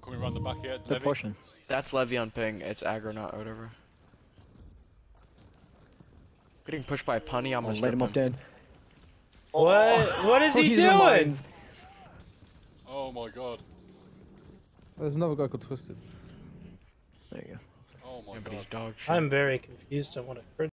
coming around the back here. They're Levy. pushing. That's Levy on ping. It's aggro, not whatever. Getting pushed by Punny. I'm I'll gonna light him up strip him. dead. What? What is he He's in the doing? mines. Oh my god. There's another guy called Twisted. There you go. Oh my Yeah, but god. he's dog shit. I'm very confused on what occurred.